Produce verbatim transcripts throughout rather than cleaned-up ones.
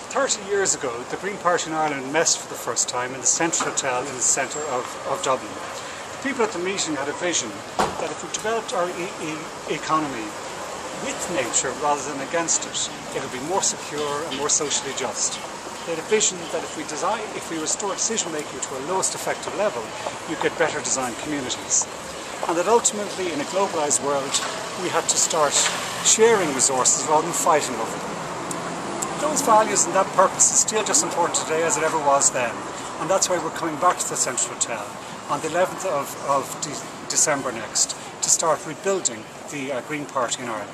thirty years ago, the Green Party in Ireland messed for the first time in the Central Hotel in the centre of, of Dublin. The people at the meeting had a vision that if we developed our e e economy with nature rather than against it, it would be more secure and more socially just. They had a vision that if we design, if we restore decision making to a lowest effective level, you get better designed communities. And that ultimately, in a globalised world, we had to start sharing resources rather than fighting over them. Those values and that purpose is still just important today as it ever was then. And that's why we're coming back to the Central Hotel on the eleventh of, of de December next to start rebuilding the uh, Green Party in Ireland.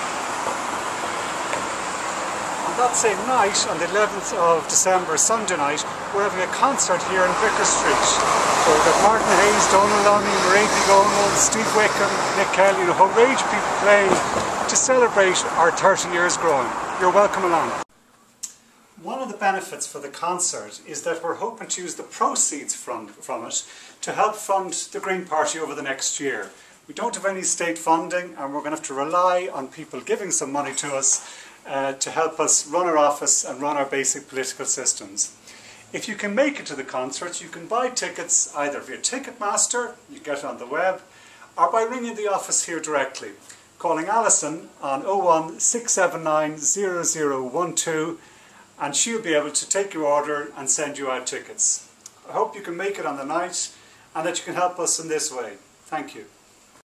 On that same night, on the eleventh of December, Sunday night, we're having a concert here in Vicar Street. So we've got Martin Hayes, Donald Lunny, Mairead O'Connell, Steve Wickham, Nick Kelly, and a whole range of people playing to celebrate our thirty years growing. You're welcome along. One of the benefits for the concert is that we're hoping to use the proceeds from, from it to help fund the Green Party over the next year. We don't have any state funding and we're going to have to rely on people giving some money to us uh, to help us run our office and run our basic political systems. If you can make it to the concert, you can buy tickets either via Ticketmaster, you get it on the web, or by ringing the office here directly, calling Alison on oh one, six seven nine, zero zero one two, and she'll be able to take your order and send you out tickets. I hope you can make it on the night and that you can help us in this way. Thank you.